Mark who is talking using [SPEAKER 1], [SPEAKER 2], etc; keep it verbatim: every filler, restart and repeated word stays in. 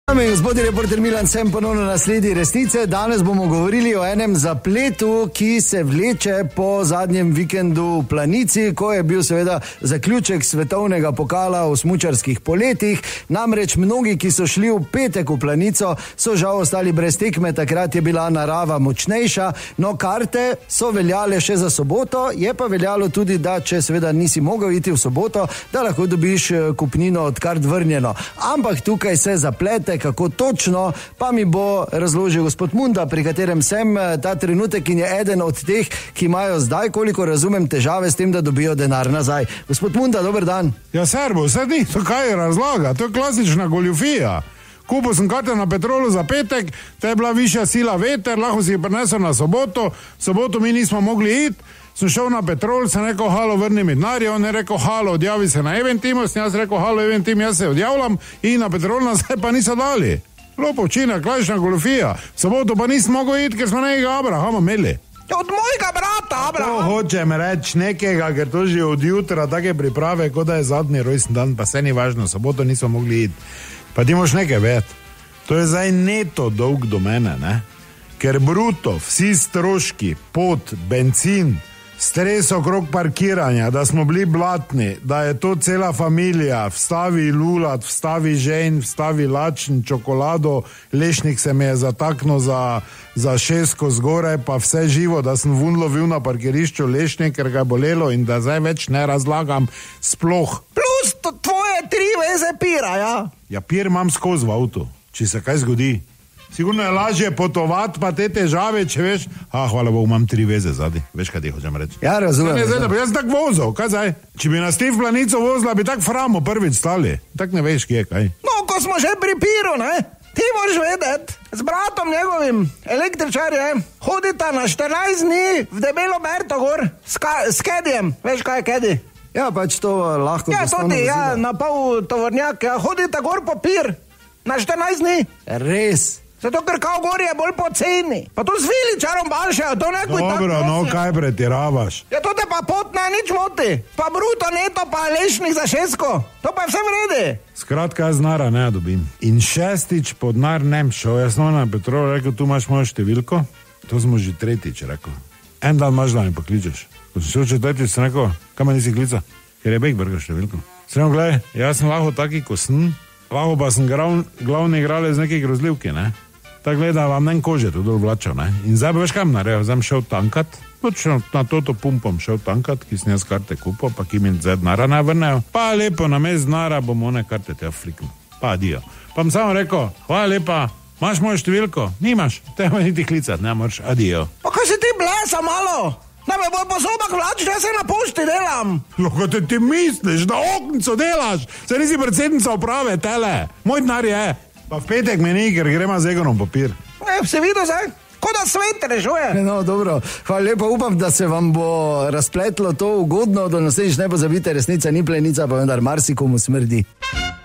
[SPEAKER 1] Gospodin reporter Milan, sem ponovno na sledi resnice. Danes bomo govorili o enem zapletu, ki se vleče po zadnjem vikendu v Planici, ko je bil seveda zaključek svetovnega pokala v smučarskih poletih. Namreč mnogi, ki so šli v petek v Planico, so žal ostali brez tekme, takrat je bila narava močnejša, no karte so veljale še za soboto, je pa veljalo tudi, da če seveda nisi mogel iti v soboto, da lahko dobiš kupnino od kart vrnjeno. Ampak tukaj se zaplete, kako točno, pa mi bo razložil gospod Munda, pri katerem sem ta trenutek in je eden od teh, ki imajo zdaj, koliko razumem, težave s tem, da dobijo denar nazaj. Gospod Munda, dober dan.
[SPEAKER 2] Ja, servo, vse ni, to kaj je razlaga, to je klasična goljufija. Kupil sem karte na Petrolu za petek, to je bila višja sila veter, lahko si jih prinesel na soboto, v soboto mi nismo mogli iti, sem šel na Petrol, sem rekel, halo, vrni mi denar, on je rekel, halo, odjavi se na Eventim, sem jaz rekel, halo, Eventim, jaz se odjavljam in na Petrol nazaj pa niso dali. Lopo učinek, klasična goljufija, v soboto pa nismo mogli iti, ker smo nekega Abrahama imeli.
[SPEAKER 3] Od mojega brata, Abraham.
[SPEAKER 2] To hočem reči nekega, ker to že od jutra take priprave, kot da je zadnji rojsten dan, pa se ni važno, v soboto nismo mogli iti. Pa ti moš nekaj vedeti, to je zdaj neto dolg do mene, ne? Ker bruto, vsi stroški, pot, benzin, stres okrog parkiranja, da smo bili blatni, da je to cela familija, vstavi lulat, vstavi žen, vstavi lačen, čokolado, lešnik se mi je zataknil za, za šesko zgoraj, pa vse živo, da sem vun lovil na parkirišču lešnik, ker ga je bolelo in da zdaj več ne razlagam sploh.
[SPEAKER 3] Plus to tvoje tri veze pira, ja?
[SPEAKER 2] Ja, pir imam skozi v avtu, če se kaj zgodi. Sigurno je lažje potovati, pa te težave, če veš, a hvala Bogu, imam tri veze zadnji, veš, kaj ti hočem reči.
[SPEAKER 1] Ja, razumem.
[SPEAKER 2] Ne, zdaj, da bi jaz tak vozil, kaj zdaj? Če bi nas ti v Planico vozila, bi tak framo prvič stali, tak ne veš, kje, kaj.
[SPEAKER 3] No, ko smo že pri piru, ne, ti moraš vedeti, z bratom njegovim, električarjem, hodita na štirinajst dni v Debelo Berto gor, s, ka, s kedijem, veš, kaj je kedi?
[SPEAKER 1] Ja, pač to lahko...
[SPEAKER 3] Ja, to ti, ja, na pol tovornjak, ja, hodita gor po pir, na štirinajst dni.
[SPEAKER 1] Res?
[SPEAKER 3] Zato, ker kao gor je bolj poceni. Pa to z viličarom bašajo, to neko je tako.
[SPEAKER 2] Dobro, no, kaj pretiravaš?
[SPEAKER 3] Ja, to te pa pot ne nič moti. Pa bruto, neto, pa lešnik za šesko. To pa je vse vredi.
[SPEAKER 2] Skratka, jaz nara ne dobim. In šestič pod denar nem šel. Jaz sem na Petrolu rekel, tu imaš mojo številko. To smo že tretjič rekel. En dan imaš, da mi pokličeš. Ko sem šel četrtič, sem rekel, kam me nisi klical? Ker je Bekberger številko. Sem rekel, gledaj, jaz sem lahko taki, ko sem, lahko pa sem glavni igralec nekaj grozljivke, ne? Tako gleda, vam nem kože tu dol vlačal, ne? In zdaj veš kam naredil, zdaj šel tankat, točno na toto pumpom šel tankat, ki sem jaz karte kupil, pa ki mi zdaj denara ne vrnejo, pa lepo na mest denara bom one karte te fliknil, pa adijo. Pa mi samo rekel, hvala lepa, imaš mojo številko? Nimaš, treba niti klicat, ne moraš, adijo.
[SPEAKER 3] Pa kaj si ti blesa malo? Da me bo po zobah vlačiš, jaz se na pošti delam.
[SPEAKER 2] Lahko te ti misliš, da oknico delaš, se nisi predsednica uprave, tele, moj denar je. Pa v petek me ni, ker gremo z Egonom papir.
[SPEAKER 3] E, se vidi zdaj, kot da svet rešuje.
[SPEAKER 1] No, dobro, hvala lepa, upam, da se vam bo razpletlo to ugodno, do naslednjič ne pozabite, resnica ni plenica, pa vendar marsikomu smrdi.